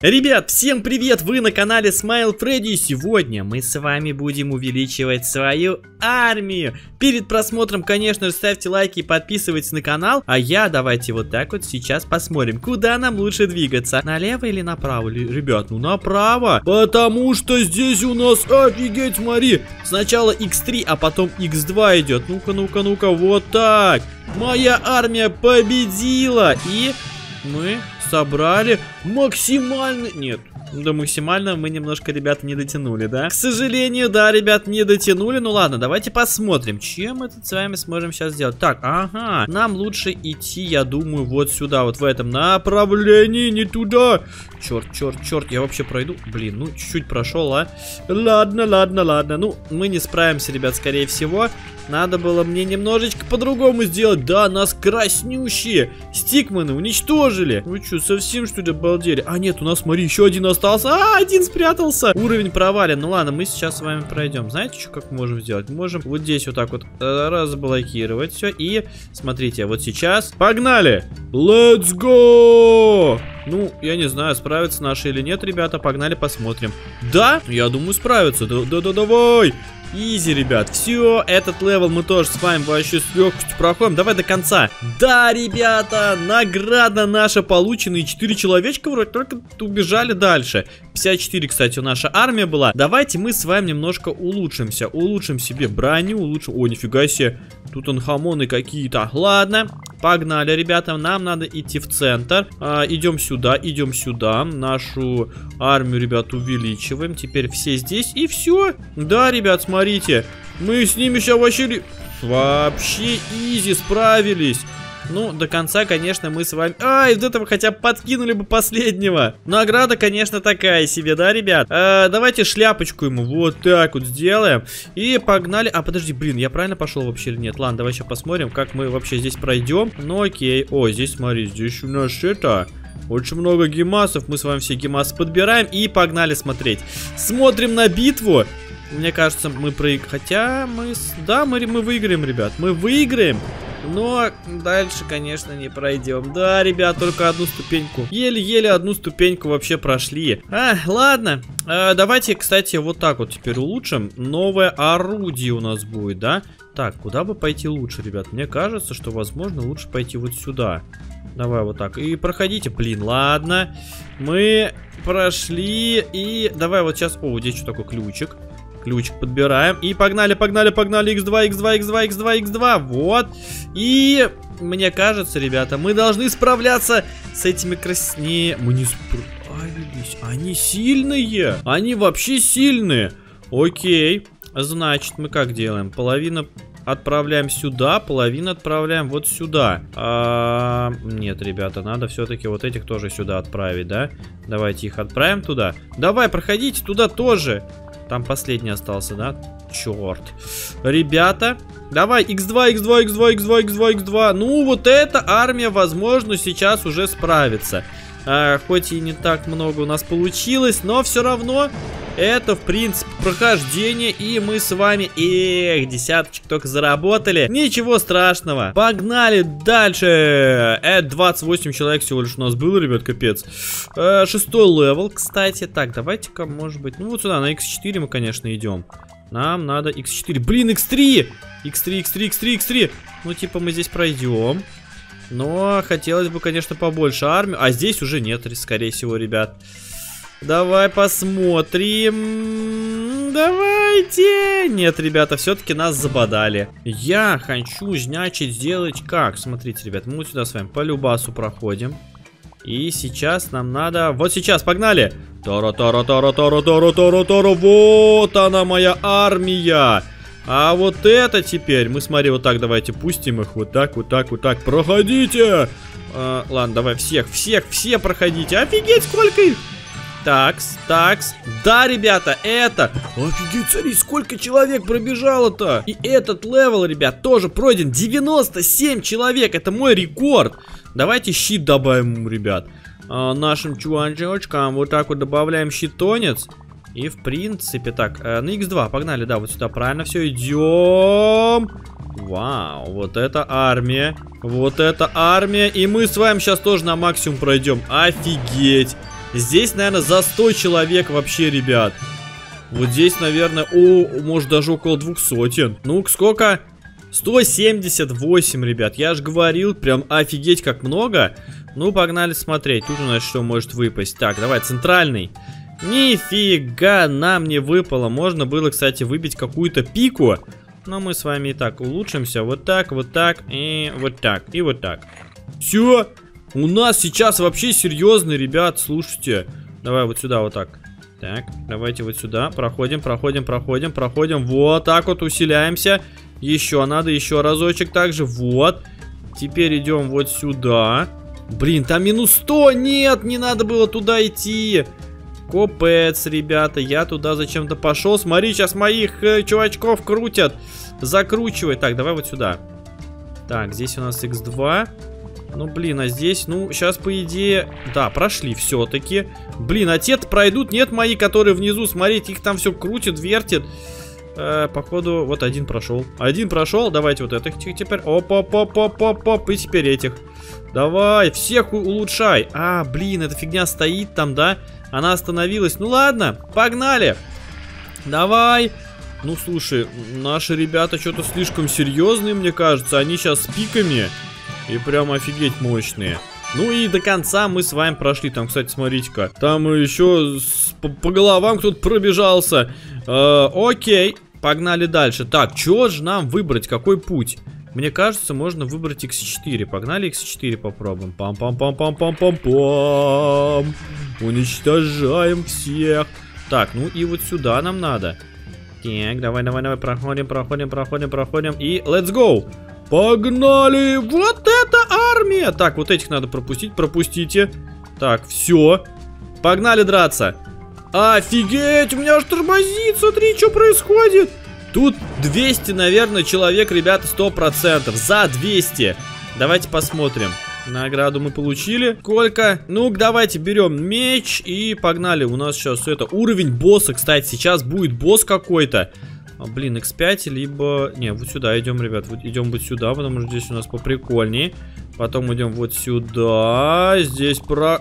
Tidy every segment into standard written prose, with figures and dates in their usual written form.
Ребят, всем привет! Вы на канале Smile Freddy. Сегодня мы с вами будем увеличивать свою армию. Перед просмотром, конечно же, ставьте лайки и подписывайтесь на канал. А давайте вот так вот сейчас посмотрим, куда нам лучше двигаться. Налево или направо? Ребят, ну направо. Потому что здесь у нас, офигеть, смотри. Сначала x3, а потом x2 идет. Ну-ка, ну-ка, ну-ка, вот так. Моя армия победила. И мы собрали максимальный... Нет, до максимального мы немножко, ребята, не дотянули, да? К сожалению, да, ребят, не дотянули. Ну ладно, давайте посмотрим, чем мы тут с вами сможем сейчас сделать. Так, ага, нам лучше идти, я думаю, вот сюда, вот в этом направлении, не туда. Черт, черт, черт, я вообще пройду? Блин, ну чуть-чуть прошел, а? Ладно, ладно, ладно. Ну, мы не справимся, ребят, скорее всего. Надо было мне немножечко по-другому сделать. Да, нас краснющие стикманы уничтожили. Вы что, совсем что ли обалдели? А нет, у нас, смотри, еще один остался. Один спрятался. Уровень провален. Ну ладно, мы сейчас с вами пройдем. Знаете, что как можем сделать? Можем вот здесь вот так вот разблокировать все. И смотрите, вот сейчас. Погнали! Let's go! Ну, я не знаю, справятся наши или нет, ребята. Погнали, посмотрим. Да, я думаю, справятся. Да-да-да, давай! Изи, ребят, все, этот левел мы тоже с вами вообще с легкостью проходим. Давай до конца. Да, ребята, награда наша получена. И 4 человечка вроде только убежали дальше. 54, кстати, наша армия была. Давайте мы с вами немножко улучшимся. Улучшим себе броню, улучшим... О, нифига себе, тут анхамоны какие-то. Ладно, погнали, ребята, нам надо идти в центр. Идем сюда. Нашу армию, ребят, увеличиваем. Теперь все здесь и все. Да, ребят, смотрите, мы с ними сейчас вообще изи справились. Ну, до конца, конечно, мы с вами... из этого хотя бы подкинули бы последнего. Награда, конечно, такая себе, да, ребят? Давайте шляпочку ему вот так вот сделаем. И погнали. Подожди, блин, я правильно пошел вообще или нет? Ладно, давай сейчас посмотрим, как мы вообще здесь пройдем. Ну, окей. О, здесь, смотри, здесь у нас это... Очень много гемасов. Мы с вами все гемасы подбираем и погнали смотреть. Смотрим на битву. Мне кажется, мы проиграем. Хотя мы... Да, мы выиграем, ребят. Мы выиграем. Но дальше, конечно, не пройдем. Да, ребят, только одну ступеньку. Еле-еле одну ступеньку вообще прошли. Ладно. Давайте, кстати, вот так вот теперь улучшим. Новое орудие у нас будет, да? Так, куда бы пойти лучше, ребят? Мне кажется, что, возможно, лучше пойти вот сюда. Давай вот так. И проходите. Блин, ладно. Мы прошли. И давай вот сейчас... О, здесь что такое? Ключик. Ключик подбираем. И погнали, погнали, погнали. X2, X2, X2, X2, X2. Вот. И мне кажется, ребята, мы должны справляться с этими краснее. Мы не справились. Они сильные. Они вообще сильные. Окей. Значит, мы как делаем? Половину отправляем сюда, половину отправляем вот сюда. Нет, ребята, надо все-таки вот этих тоже сюда отправить, да? Давайте их отправим туда. Давай, проходите туда тоже. Там последний остался, да? Черт. Ребята, давай, X2, X2, X2, X2, X2, X2. Ну, вот эта армия, возможно, сейчас уже справится. Хоть и не так много у нас получилось, но все равно это, в принципе, прохождение. И мы с вами, десяточек только заработали. Ничего страшного. Погнали дальше. 28 человек всего лишь у нас было, ребят, капец. 6-й левел, кстати. Так, давайте-ка, может быть, ну вот сюда, на X4 мы, конечно, идем. Нам надо X4. Блин, X3! X3, X3, X3, X3. Ну, типа, мы здесь пройдем. Но хотелось бы, конечно, побольше армию. А здесь уже нет, скорее всего, ребят. Давай посмотрим. Давайте. Нет, ребята, все-таки нас забодали. Я хочу, значит, сделать как? Смотрите, ребят, мы вот сюда с вами по любасу проходим. И сейчас нам надо... Вот сейчас, погнали. Тара-тара-тара-тара-тара-тара-тара. Вот она, моя армия. А вот это теперь, мы, смотри, вот так давайте пустим их, вот так, вот так, вот так, проходите! Ладно, давай все проходите, офигеть, сколько их! Такс, да, ребята, это, офигеть, смотри, сколько человек пробежало-то! И этот левел, ребят, тоже пройден, 97 человек, это мой рекорд! Давайте щит добавим, ребят, нашим чувачочкам, вот так вот добавляем щитонец. И в принципе, так, на X2, погнали, да, вот сюда, правильно, все, идем. Вау, вот это армия. Вот это армия. И мы с вами сейчас тоже на максимум пройдем. Офигеть. Здесь, наверное, за 100 человек вообще, ребят. Вот здесь, наверное, может даже около 200. Ну, сколько? 178, ребят. Я же говорил, прям офигеть как много. Ну, погнали смотреть. Тут у нас что может выпасть? Так, давай, центральный. Нифига нам не выпало. Можно было, кстати, выбить какую-то пику. Но мы с вами и так улучшимся. Вот так и вот так, и вот так. Все. У нас сейчас вообще серьезный, ребят, слушайте. Давай вот сюда, вот так. Так, давайте вот сюда. Проходим. Вот так вот усиляемся. Еще надо, еще разочек также. Вот. Теперь идем вот сюда. Блин, там минус 100. Нет, не надо было туда идти. Капец, ребята, я туда зачем-то пошел. Смотри, сейчас моих чувачков крутят. Закручивай. Так, давай вот сюда. Так, здесь у нас x2. Ну, блин, а здесь, ну, сейчас, по идее... Да, прошли все-таки. Блин, а те-то пройдут, нет, мои, которые внизу. Смотрите, их там все крутит, вертит. Походу, вот один прошел. Один прошел, давайте вот этих теперь. Оп-оп-оп-оп-оп-оп. И теперь этих. Давай, всех улучшай. А, блин, эта фигня стоит там, да? Она остановилась. Ну ладно, погнали. Давай. Ну, слушай, наши ребята что-то слишком серьезные, мне кажется. Они сейчас с пиками. И прям офигеть мощные. Ну и до конца мы с вами прошли. Там, кстати, смотрите-ка. Там еще по головам кто-то пробежался. Окей, погнали дальше. Так, что же нам выбрать? Какой путь? Мне кажется, можно выбрать x4. Погнали x4 попробуем. Пам-пам-пам-пам-пам-пам. Уничтожаем всех. Так, ну и вот сюда нам надо. Так, давай. Проходим. И let's go. Погнали! Вот это армия! Так, вот этих надо пропустить. Пропустите. Так, все. Погнали драться. Офигеть! У меня аж тормозит. Смотри, что происходит. Тут 200, наверное, человек, ребята, 100%. За 200. Давайте посмотрим. Награду мы получили. Сколько? Ну-ка, давайте берем меч и погнали. У нас сейчас это уровень босса, кстати. Сейчас будет босс какой-то. Блин, x5, либо... Не, вот сюда идем, ребят. Вот идем вот сюда, потому что здесь у нас поприкольнее. Потом идем вот сюда. Здесь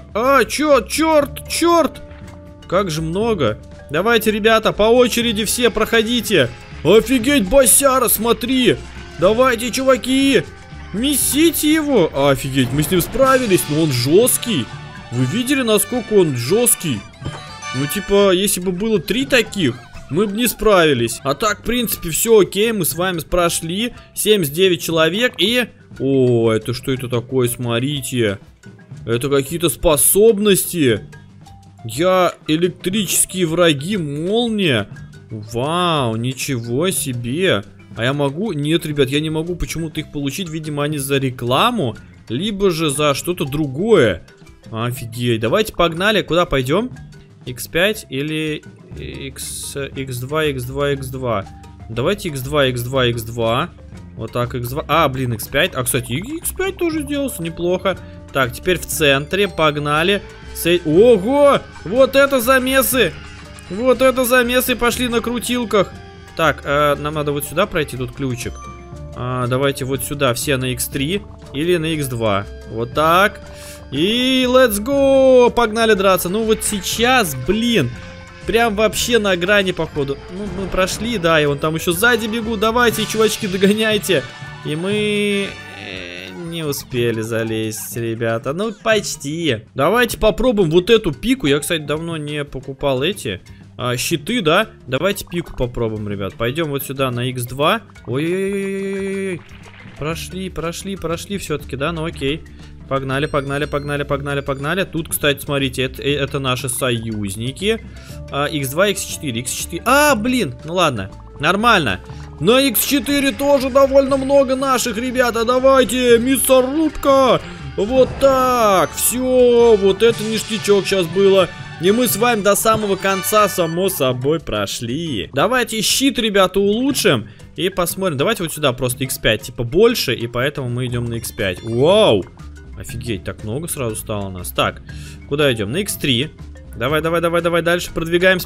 черт! Как же много. Давайте, ребята, по очереди все проходите. Офигеть, босяра, смотри. Давайте, чуваки. Месите его. Офигеть, мы с ним справились, но он жесткий. Вы видели, насколько он жесткий? Ну, типа, если бы было 3 таких... мы бы не справились. А так, в принципе, все окей. Мы с вами прошли. 79 человек. И... О, это что это такое? Смотрите. Это какие-то способности. Электрические враги. Молния. Вау, ничего себе. А я могу? Нет, ребят, я не могу почему-то их получить. Видимо, они за рекламу. Либо же за что-то другое. Офигеть. Давайте погнали. Куда пойдем? x5 или x2. Давайте x2. Вот так, x2. А, блин, x5. А, кстати, x5 тоже сделался, неплохо. Так, теперь в центре, погнали. Ого! Вот это замесы! Вот это замесы пошли на крутилках. Так, нам надо вот сюда пройти, тут ключик. Давайте вот сюда, все на x3 или на x2. Вот так. И let's go! Погнали драться. Ну вот сейчас, блин, прям вообще на грани, походу. Ну, мы прошли, да, и вон там еще сзади бегут. Давайте, чувачки, догоняйте. И мы не успели залезть, ребята. Ну, почти. Давайте попробуем вот эту пику. Я, кстати, давно не покупал эти щиты, да? Давайте пику попробуем, ребят. Пойдем вот сюда на x2. Ой-ой-ой. Прошли все-таки, да? Ну, окей. Погнали. Тут, кстати, смотрите, это наши союзники. x2, x4. А, блин, ну ладно, нормально. На x4 тоже довольно много наших, ребята. Давайте, мясорубка. Вот так, все, вот это ништячок сейчас было. И мы с вами до самого конца, само собой, прошли. Давайте щит, ребята, улучшим. И посмотрим, давайте вот сюда просто x5, типа больше. И поэтому мы идем на x5. Вау. Офигеть, так много сразу стало у нас. Так, куда идем? На x3. Давай, дальше продвигаемся.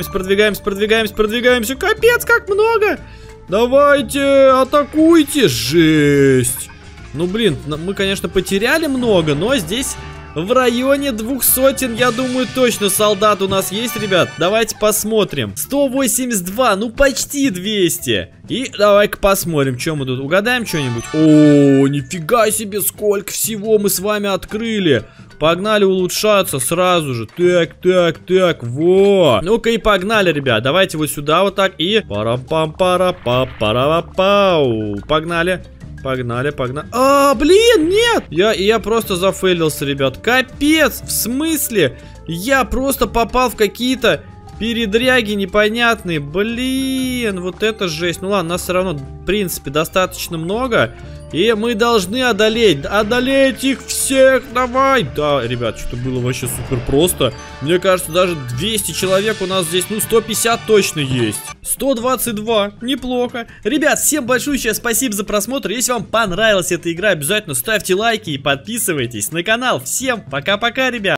Капец, как много! Давайте, атакуйте! Жесть! Ну, блин, мы, конечно, потеряли много, но здесь в районе 200, я думаю, точно солдат у нас есть, ребят. Давайте посмотрим. 182, ну почти 200. И давай-ка посмотрим, что мы тут. Угадаем что-нибудь? О, нифига себе, сколько всего мы с вами открыли. Погнали улучшаться сразу же. Так, во. Ну-ка и погнали, ребят. Давайте вот сюда вот так и... Парам-пам-пара-па-пара-па-пау. Погнали. Погнали. А, блин, нет! Я просто зафейлился, ребят. Капец, в смысле? Я просто попал в какие-то передряги непонятные. Блин, вот это жесть. Ну ладно, нас все равно, в принципе, достаточно много. И мы должны одолеть их всех, давай. Да, ребят, что-то было вообще супер просто. Мне кажется, даже 200 человек у нас здесь, ну 150 точно есть. 122, неплохо. Ребят, всем большое спасибо за просмотр. Если вам понравилась эта игра, обязательно ставьте лайки и подписывайтесь на канал. Всем пока-пока, ребят.